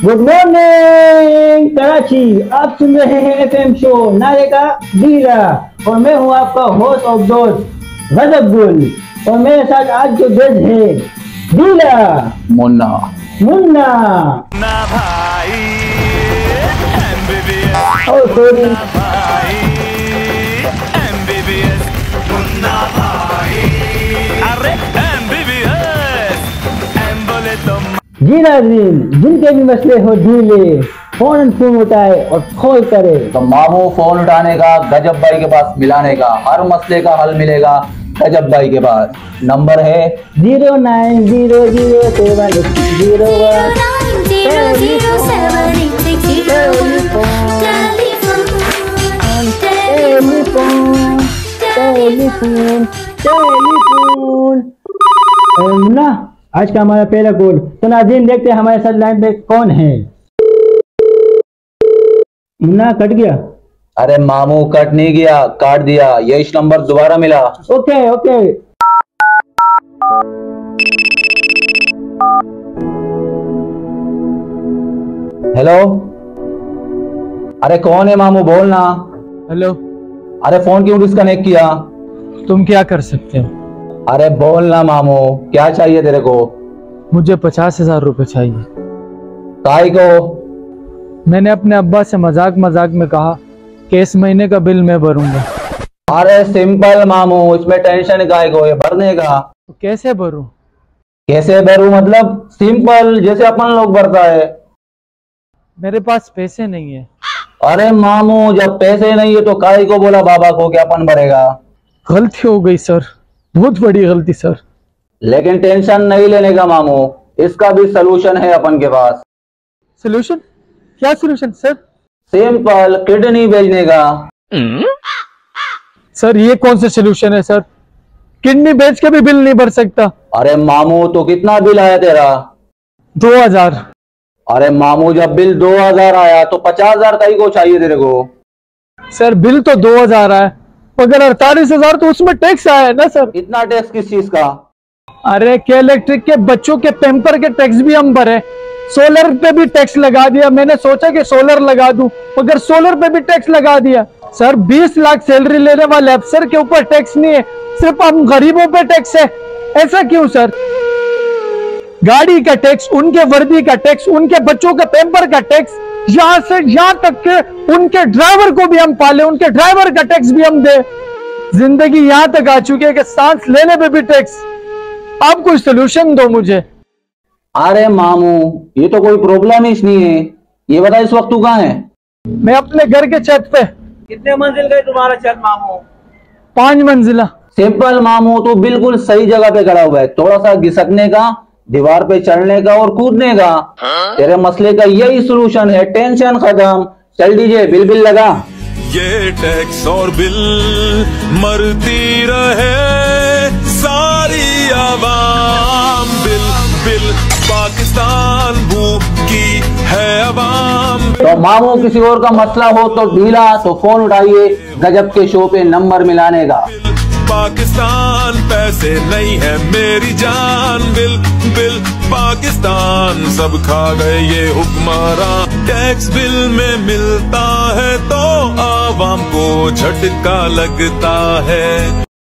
Good morning Karachi. आप सुन रहे हैं एफएम शो नारे का दीरा और मैं हूं आपका होस्ट ऑफ दोस्त गजब गुल। और मेरे साथ आज जो गेस्ट है दीरा मुन्ना मुन्ना भाई और सॉरी मुन्ना भाई, अरे MBBS बोले तो जी नाज़रीन, जिनके भी मसले हो ढीले फोन उठाए और कॉल करे। तो मामू फोन उठाने का, गजब भाई के पास मिलाने का, हर मसले का हल मिलेगा गजब भाई के पास। नंबर है 09900786 मुन्ना, आज का हमारा पहला कोड। तो नाज़रीन देखते हैं हमारे साथ लाइन पे कौन है। मुन्ना कट गया। अरे मामू कट नहीं गया, काट दिया। ये इस नंबर दोबारा मिला। Okay okay. हेलो, अरे कौन है मामू, बोलना। हेलो, अरे फोन क्यों डिस्कनेक्ट किया? तुम क्या कर सकते हो? अरे बोलना मामू, क्या चाहिए तेरे को? मुझे 50,000 रुपए चाहिए। काय को? मैंने अपने अब्बा से मजाक मजाक में कहा कि इस महीने का बिल मैं भरूंगा। अरे सिंपल मामू, इसमें टेंशन काय को है, भरने का। तो कैसे भरूं? कैसे भरूं मतलब सिंपल, जैसे अपन लोग भरता है। मेरे पास पैसे नहीं है। अरे मामू, जब पैसे नहीं है तो काय को बोला बाबा को कि अपन भरेगा? गलती हो गई सर, बहुत बड़ी गलती सर। लेकिन टेंशन नहीं लेने का मामू, इसका भी सलूशन है अपन के पास। सोल्यूशन? क्या सोल्यूशन सर? सिंपल, किडनी भेजने का। सर ये कौन सा सोल्यूशन है सर? किडनी बेच के भी बिल नहीं भर सकता। अरे मामू, तो कितना बिल आया तेरा? 2000। अरे मामू, जब बिल 2000 आया तो 50,000 कहीं को चाहिए तेरे को? सर बिल तो 2000 आया, मगर 48,000 तो उसमें टैक्स आया है ना सर। इतना टैक्स किस चीज का? अरे के इलेक्ट्रिक के बच्चों के पेम्पर के टैक्स भी हम भरे, सोलर पे भी टैक्स लगा दिया। मैंने सोचा कि सोलर लगा दूं, मगर सोलर पे भी टैक्स लगा दिया। सर 20 लाख सैलरी लेने वाले अफसर के ऊपर टैक्स नहीं है, सिर्फ हम गरीबों पे टैक्स है। ऐसा क्यों सर? गाड़ी का टैक्स, उनके वर्दी का टैक्स, उनके बच्चों के पेम्पर का टैक्स, यहां से यहां तक के उनके ड्राइवर को भी हम पाले, उनके ड्राइवर का टैक्स भी हम दे। जिंदगी यहां तक आ चुकी है कि सांस लेने पे भी टैक्स। आप कोई सोल्यूशन दो मुझे। अरे मामू, ये तो कोई प्रॉब्लम ही नहीं है। ये बता, इस वक्त तू कहाँ है? मैं अपने घर के छत पे। कितने मंजिल गए तुम्हारा छत मामू? 5 मंजिला। सिंपल मामू, तू बिल्कुल सही जगह पे खड़ा हुआ है। थोड़ा सा घिसकने का, दीवार पे चढ़ने का और कूदने का। तेरे मसले का यही सोल्यूशन है, टेंशन खत्म। चल डीजे, बिल बिल लगा। ये टैक्स और बिल मरती रहे सारी आवाम। बिल बिल पाकिस्तान भूखी है अवाम। तो मामू, किसी और का मसला हो तो ढीला तो फोन उठाइए गजब के शो पे नंबर मिलाने का। पाकिस्तान पैसे नहीं है मेरी जान। बिल बिल पाकिस्तान सब खा गए ये हुक्मरान। टैक्स बिल में मिलता है तो आवाम को झटका लगता है।